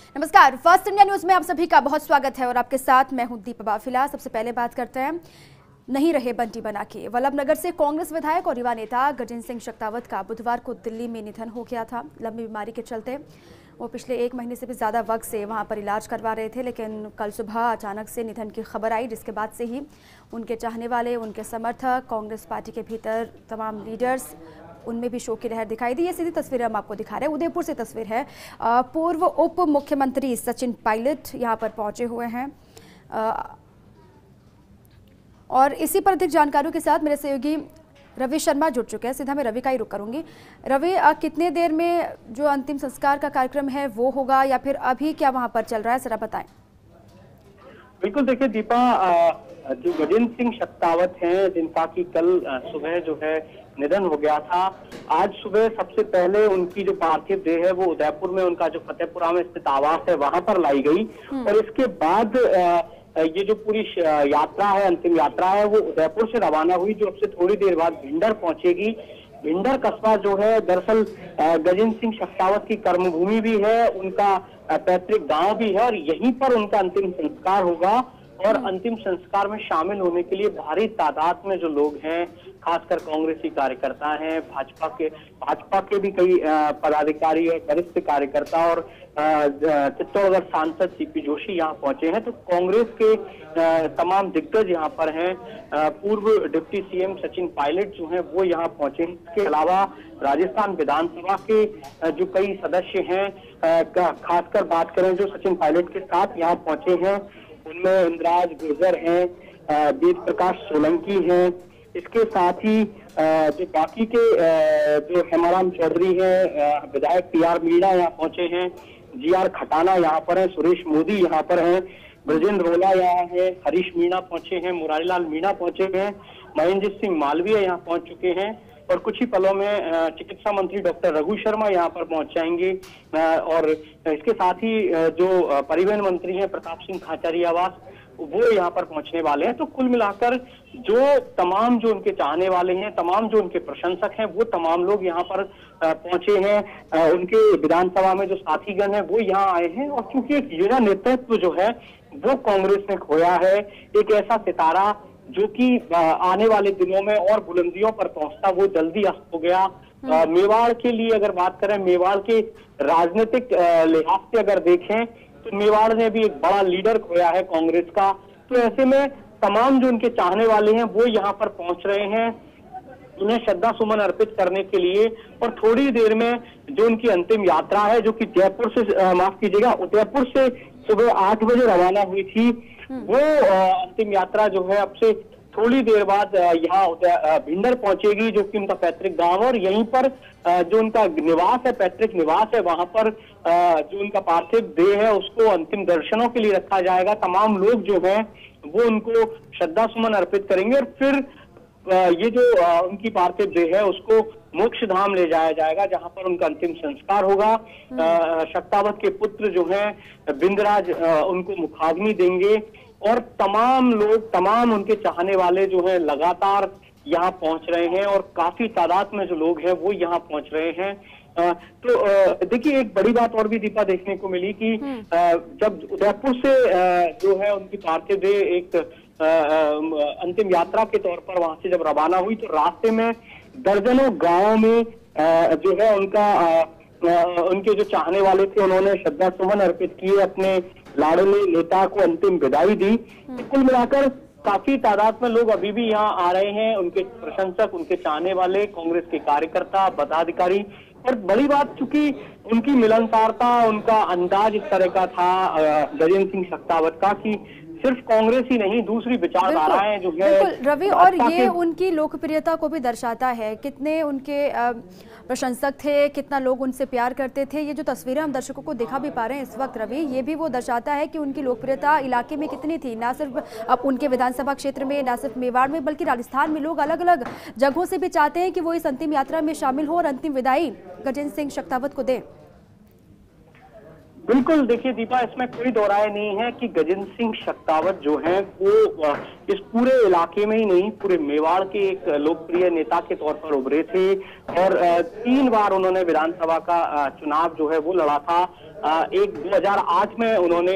नमस्कार, first India news में आप सभी का बहुत स्वागत है और आपके साथ मैं हूं दीपा बाफिला। सबसे पहले बात करते हैं नहीं रहे बंटी बना के। वल्लभनगर से कांग्रेस विधायक और युवा नेता गजेंद्र सिंह शेखावत का बुधवार को दिल्ली में निधन हो गया था। लंबी बीमारी के चलते वो पिछले 1 महीने से भी ज़्यादा वक्त से वहां पर इलाज करवा रहे थे, लेकिन कल सुबह अचानक से निधन की खबर आई, जिसके बाद से ही उनके चाहने वाले, उनके समर्थक, कांग्रेस पार्टी के भीतर तमाम लीडर्स, उनमें भी शोक की लहर दिखाई दी। ये सीधी तस्वीर हम आपको दिखा रहे हैं, उदयपुर से तस्वीर है। पूर्व उप मुख्यमंत्री सचिन पायलट यहाँ पर पहुंचे हुए हैं और इसी पर अधिक जानकारियों के साथ मेरे सहयोगी रवि शर्मा जुड़ चुके हैं। सीधा मैं रवि का ही रुख करूंगी। रवि, कितने देर में जो अंतिम संस्कार का कार्यक्रम है वो होगा या फिर अभी क्या वहां पर चल रहा है, जरा बताएं। बिल्कुल, देखिए दीपा, जो गजेंद्र सिंह शेखावत हैं, जिनका कि कल सुबह जो है निधन हो गया था, आज सुबह सबसे पहले उनकी जो पार्थिव देह है वो उदयपुर में उनका जो फतेहपुरा में स्थित आवास है वहां पर लाई गई और इसके बाद ये जो पूरी यात्रा है, अंतिम यात्रा है, वो उदयपुर से रवाना हुई, जो अब से थोड़ी देर बाद भिंडर पहुंचेगी। भिंडर कस्बा जो है दरअसल गजेंद्र सिंह शेखावत की कर्मभूमि भी है, उनका पैतृक गांव भी है और यहीं पर उनका अंतिम संस्कार होगा। और अंतिम संस्कार में शामिल होने के लिए भारी तादाद में जो लोग हैं, खासकर कांग्रेसी कार्यकर्ता हैं, भाजपा के भी कई पदाधिकारी और वरिष्ठ कार्यकर्ता और चित्तौड़गढ़ सांसद सीपी जोशी यहाँ पहुंचे हैं। तो कांग्रेस के तमाम दिग्गज यहाँ पर हैं। पूर्व डिप्टी सीएम सचिन पायलट जो हैं वो यहाँ पहुंचे हैं। इसके अलावा राजस्थान विधानसभा के जो कई सदस्य हैं, खासकर बात करें जो सचिन पायलट के साथ यहाँ पहुंचे हैं, उनमें इंद्राज गुर्जर हैं, वेद प्रकाश सोलंकी हैं। इसके साथ ही जो बाकी के जो हेमाराम चौधरी हैं, विधायक टीआर मीणा यहाँ पहुंचे हैं, जीआर खटाना यहाँ पर है, सुरेश मोदी यहाँ पर हैं, ब्रजेंद्र रोला यहाँ है, हरीश मीणा पहुंचे हैं, मुरारीलाल मीणा पहुंचे हैं, महेंद्र सिंह मालवीय यहाँ पहुंच चुके हैं और कुछ ही पलों में चिकित्सा मंत्री डॉक्टर रघु शर्मा यहाँ पर पहुंच जाएंगे। और इसके साथ ही जो परिवहन मंत्री हैं प्रताप सिंह खाचरियावास, वो यहाँ पर पहुंचने वाले हैं। तो कुल मिलाकर जो तमाम जो उनके चाहने वाले हैं, तमाम जो उनके प्रशंसक हैं, वो तमाम लोग यहाँ पर पहुंचे हैं। उनके विधानसभा में जो साथीगण हैं वो यहाँ आए हैं और क्योंकि एक युवा नेतृत्व जो है वो कांग्रेस ने खोया है, एक ऐसा सितारा जो कि आने वाले दिनों में और बुलंदियों पर पहुंचता, वो जल्दी अस्त हो गया। मेवाड़ के लिए अगर बात करें, मेवाड़ के राजनीतिक लिहाज से अगर देखें तो मेवाड़ ने भी एक बड़ा लीडर खोया है कांग्रेस का। तो ऐसे में तमाम जो उनके चाहने वाले हैं वो यहाँ पर पहुंच रहे हैं उन्हें श्रद्धा सुमन अर्पित करने के लिए। और थोड़ी देर में जो उनकी अंतिम यात्रा है, जो कि जयपुर से माफ कीजिएगा उदयपुर से सुबह 8 बजे रवाना हुई थी, वो अंतिम यात्रा जो है अब से थोड़ी देर बाद यहाँ भिंडर पहुंचेगी, जो कि उनका पैतृक गांव है और यहीं पर जो उनका निवास है, पैतृक निवास है, वहां पर जो उनका पार्थिव देह है उसको अंतिम दर्शनों के लिए रखा जाएगा। तमाम लोग जो हैं वो उनको श्रद्धा सुमन अर्पित करेंगे और फिर ये जो उनकी पार्थिव देह है उसको मोक्ष धाम ले जाया जाएगा, जहां पर उनका अंतिम संस्कार होगा। शेखावत के पुत्र जो हैं बिंदराज उनको मुखाग्नि देंगे और तमाम लोग, तमाम उनके चाहने वाले जो हैं लगातार यहाँ पहुंच रहे हैं और काफी तादाद में जो लोग हैं वो यहाँ पहुंच रहे हैं। तो देखिए, एक बड़ी बात और भी दीपा देखने को मिली कि जब उदयपुर से जो है उनकी पार्थिव देह एक अंतिम यात्रा के तौर पर वहां से जब रवाना हुई तो रास्ते में दर्जनों गांवों में जो है उनके जो चाहने वाले थे उन्होंने श्रद्धा सुमन अर्पित किए, अपने लाडले नेता को अंतिम विदाई दी। तो कुल मिलाकर काफी तादाद में लोग अभी भी यहाँ आ रहे हैं, उनके प्रशंसक, उनके चाहने वाले, कांग्रेस के कार्यकर्ता, पदाधिकारी। और बड़ी बात, चूंकि उनकी मिलनसारता, उनका अंदाज इस तरह का था गजेंद्र सिंह शेखावत का कि सिर्फ कांग्रेस ही नहीं, दूसरी विचारधाराएं जो है। बिल्कुल रवि, और ये उनकी लोकप्रियता को भी दर्शाता है, कितने उनके प्रशंसक थे, कितना लोग उनसे प्यार करते थे। ये जो तस्वीरें हम दर्शकों को दिखा भी पा रहे हैं इस वक्त रवि, ये भी वो दर्शाता है कि उनकी लोकप्रियता इलाके में कितनी थी, ना सिर्फ अब उनके विधानसभा क्षेत्र में, ना सिर्फ मेवाड़ में, बल्कि राजस्थान में लोग अलग अलग जगहों से भी चाहते हैं कि वो इस अंतिम यात्रा में शामिल हो और अंतिम विदाई गजेंद्र सिंह शेखावत को दें। बिल्कुल, देखिए दीपा, इसमें कोई दो राय नहीं है कि गजेंद्र सिंह शेखावत जो हैं वो इस पूरे इलाके में ही नहीं, पूरे मेवाड़ के एक लोकप्रिय नेता के तौर पर उभरे थे और 3 बार उन्होंने विधानसभा का चुनाव जो है वो लड़ा था। एक 2008 में उन्होंने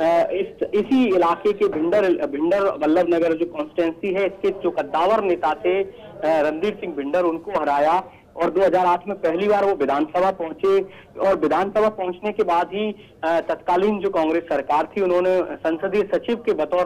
इसी इलाके के भिंडर वल्लभ नगर जो कॉन्स्टिट्यूंसी है, इसके जो कद्दावर नेता थे रणधीर सिंह भिंडर, उनको हराया और 2008 में पहली बार वो विधानसभा पहुंचे और विधानसभा पहुंचने के बाद ही तत्कालीन जो कांग्रेस सरकार थी, उन्होंने संसदीय सचिव के बतौर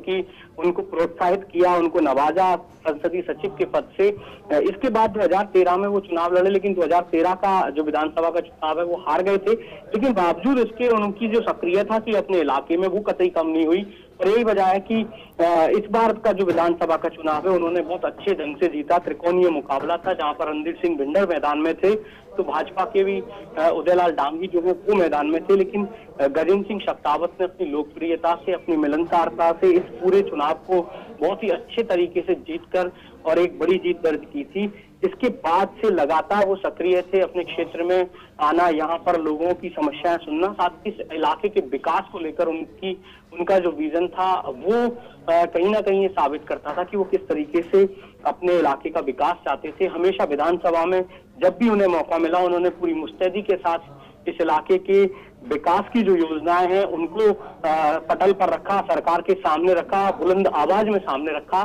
उनको प्रोत्साहित किया, उनको नवाजा संसदीय सचिव के पद से। इसके बाद 2013 में वो चुनाव लड़े, लेकिन 2013 का जो विधानसभा का चुनाव है वो हार गए थे। लेकिन बावजूद इसके उनकी जो सक्रियता थी अपने इलाके में वो कतई कम नहीं हुई और यही वजह है कि इस बार का जो विधानसभा का चुनाव है उन्होंने बहुत अच्छे ढंग से जीता। त्रिकोणीय मुकाबला था जहां पर रणधीर सिंह भिंडर मैदान में थे तो भाजपा के भी उदयलाल डांगी जो है वो मैदान में थे, लेकिन गजेंद्र सिंह शेखावत ने अपनी लोकप्रियता से, अपनी मिलनसारता से इस पूरे चुनाव को बहुत ही अच्छे तरीके से जीतकर और एक बड़ी जीत दर्ज की थी। इसके बाद से लगातार वो सक्रिय थे, अपने क्षेत्र में आना, यहाँ पर लोगों की समस्याएं सुनना, साथ ही इस इलाके के विकास को लेकर उनका जो विजन था वो कहीं ना कहीं ये साबित करता था कि वो किस तरीके से अपने इलाके का विकास चाहते थे। हमेशा विधानसभा में जब भी उन्हें मौका मिला उन्होंने पूरी मुस्तैदी के साथ इस इलाके के विकास की जो योजनाएं हैं उनको पटल पर रखा, सरकार के सामने रखा, बुलंद आवाज में सामने रखा।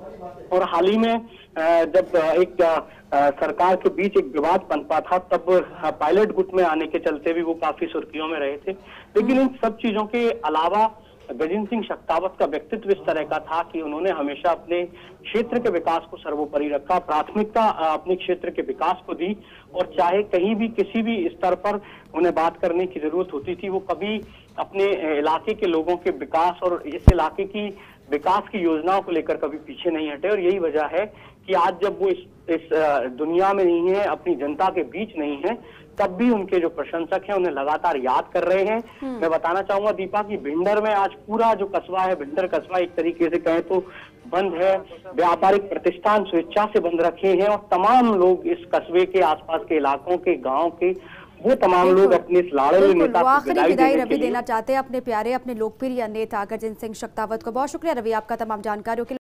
और हाल ही में जब एक सरकार के बीच एक विवाद पनपा था तब पायलट गुट में आने के चलते भी वो काफी सुर्खियों में रहे थे। लेकिन इन सब चीजों के अलावा गजेंद्र सिंह शेखावत का व्यक्तित्व इस तरह का था कि उन्होंने हमेशा अपने क्षेत्र के विकास को सर्वोपरि रखा, प्राथमिकता अपने क्षेत्र के विकास को दी और चाहे कहीं भी किसी भी स्तर पर उन्हें बात करने की जरूरत होती थी वो कभी अपने इलाके के लोगों के विकास और इस इलाके की विकास की योजनाओं को लेकर कभी पीछे नहीं हटे। और यही वजह है कि आज जब वो इस दुनिया में नहीं है, अपनी जनता के बीच नहीं है, तब भी उनके जो प्रशंसक हैं उन्हें लगातार याद कर रहे हैं। मैं बताना चाहूंगा दीपा कि भिंडर में आज पूरा जो कस्बा है, भिंडर कस्बा एक तरीके से कहें तो बंद है, व्यापारिक प्रतिष्ठान स्वेच्छा से बंद रखे हैं और तमाम लोग इस कस्बे के आसपास के इलाकों के, गाँव के, वो तमाम लोग अपने इस लाड़ले नेता को आखिरी विदाई रवि देना चाहते हैं अपने प्यारे, अपने लोकप्रिय नेता गजेंद्र सिंह शेखावत को। बहुत शुक्रिया रवि आपका तमाम जानकारियों के लिए।